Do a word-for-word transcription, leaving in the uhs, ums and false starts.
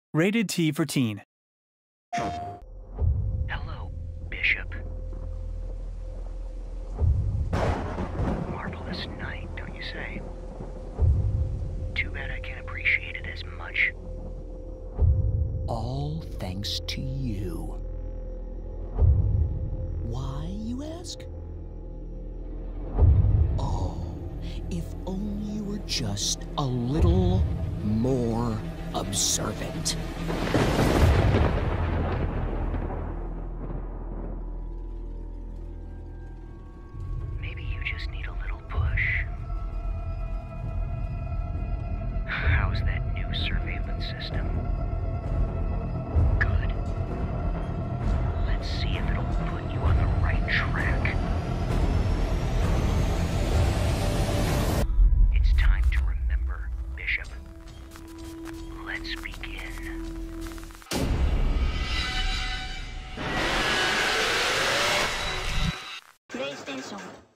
Rated T for teen. Hello, Bishop. Marvelous night, don't you say? Too bad I can't appreciate it as much. All thanks to you. Why, you ask? Oh, if only you were just a little more observant. Maybe you just need a little push. How's that new surveillance system? Good. Let's see if it'll put you on the right track. It's time to remember, Bishop. Let's begin. PlayStation